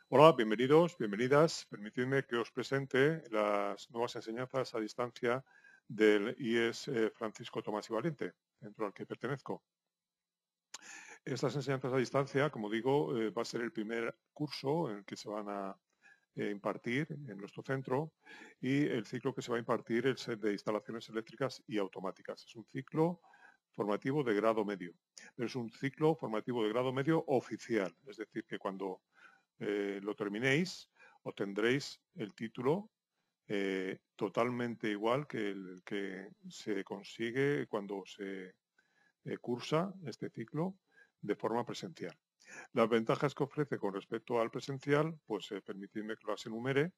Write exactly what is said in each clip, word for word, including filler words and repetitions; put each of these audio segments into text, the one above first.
Hola, bienvenidos, bienvenidas. Permitidme que os presente las nuevas enseñanzas a distancia del I E S eh, Francisco Tomás y Valiente, centro al que pertenezco. Estas enseñanzas a distancia, como digo, eh, va a ser el primer curso en el que se van a eh, impartir en nuestro centro y el ciclo que se va a impartir es el de instalaciones eléctricas y automáticas. Es un ciclo formativo de grado medio, pero es un ciclo formativo de grado medio oficial, es decir, que cuando eh, lo terminéis, obtendréis el título eh, totalmente igual que el que se consigue cuando se eh, cursa este ciclo de forma presencial. Las ventajas que ofrece con respecto al presencial, pues eh, permitidme que las enumere.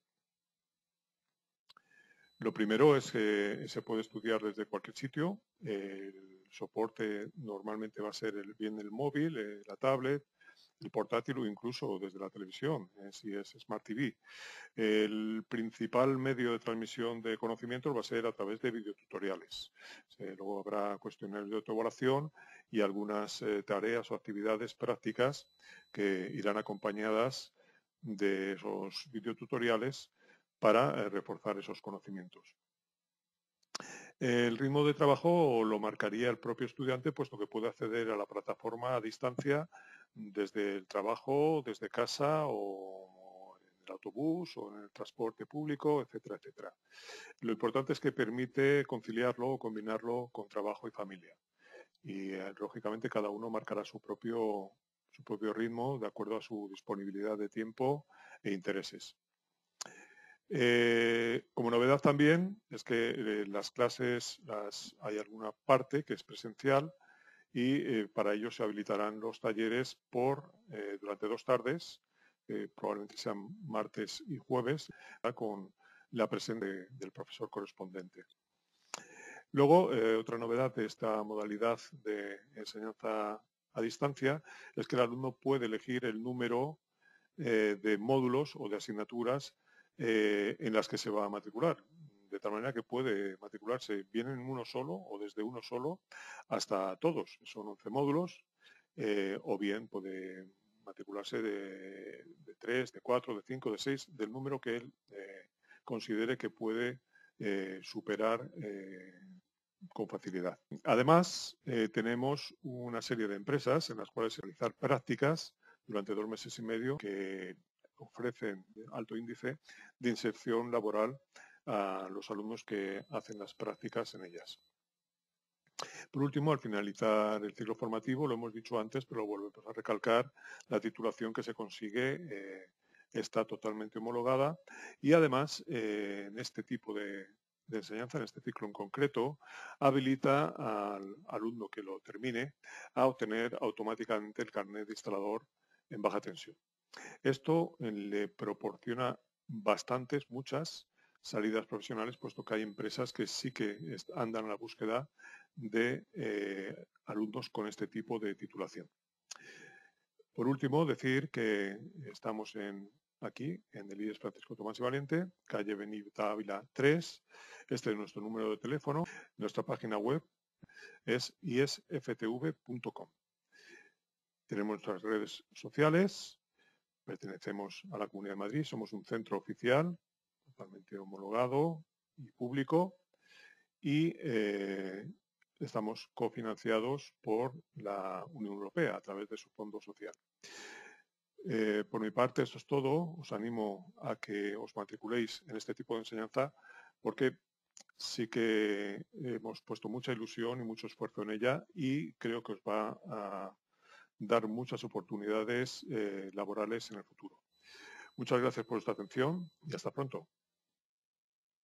Lo primero es que se puede estudiar desde cualquier sitio. El soporte normalmente va a ser el, bien el móvil, eh, la tablet, el portátil o incluso desde la televisión, eh, si es Smart T V. El principal medio de transmisión de conocimientos va a ser a través de videotutoriales. Eh, luego habrá cuestionarios de autoevaluación y algunas eh, tareas o actividades prácticas que irán acompañadas de esos videotutoriales para eh, reforzar esos conocimientos. El ritmo de trabajo lo marcaría el propio estudiante, puesto que puede acceder a la plataforma a distancia desde el trabajo, desde casa o en el autobús o en el transporte público, etcétera, etcétera. Lo importante es que permite conciliarlo o combinarlo con trabajo y familia. Y eh, lógicamente cada uno marcará su propio, su propio ritmo de acuerdo a su disponibilidad de tiempo e intereses. Eh, como novedad también es que eh, las clases las, hay alguna parte que es presencial y eh, para ello se habilitarán los talleres por eh, durante dos tardes, eh, probablemente sean martes y jueves, con la presencia de, del profesor correspondiente. Luego, eh, otra novedad de esta modalidad de enseñanza a distancia es que el alumno puede elegir el número eh, de módulos o de asignaturas eh, en las que se va a matricular. De tal manera que puede matricularse bien en uno solo o desde uno solo hasta todos. Son once módulos eh, o bien puede matricularse de, de tres, de cuatro, de cinco, de seis, del número que él eh, considere que puede eh, superar eh, con facilidad. Además, eh, tenemos una serie de empresas en las cuales realizar prácticas durante dos meses y medio que ofrecen alto índice de inserción laboral a los alumnos que hacen las prácticas en ellas. Por último, al finalizar el ciclo formativo, lo hemos dicho antes, pero lo volvemos a recalcar, la titulación que se consigue eh, está totalmente homologada y además eh, en este tipo de, de enseñanza, en este ciclo en concreto, habilita al alumno que lo termine a obtener automáticamente el carnet de instalador en baja tensión. Esto eh, le proporciona bastantes, muchas salidas profesionales, puesto que hay empresas que sí que andan a la búsqueda de eh, alumnos con este tipo de titulación. Por último, decir que estamos en, aquí, en el I E S Francisco Tomás y Valiente, calle Benita Ávila tres. Este es nuestro número de teléfono. Nuestra página web es i es f t v punto com. Tenemos nuestras redes sociales. Pertenecemos a la Comunidad de Madrid. Somos un centro oficial, totalmente homologado y público. Y eh, estamos cofinanciados por la Unión Europea a través de su fondo social. Eh, por mi parte, esto es todo. Os animo a que os matriculéis en este tipo de enseñanza porque sí que hemos puesto mucha ilusión y mucho esfuerzo en ella y creo que os va a dar muchas oportunidades eh, laborales en el futuro. Muchas gracias por vuestra atención y hasta pronto.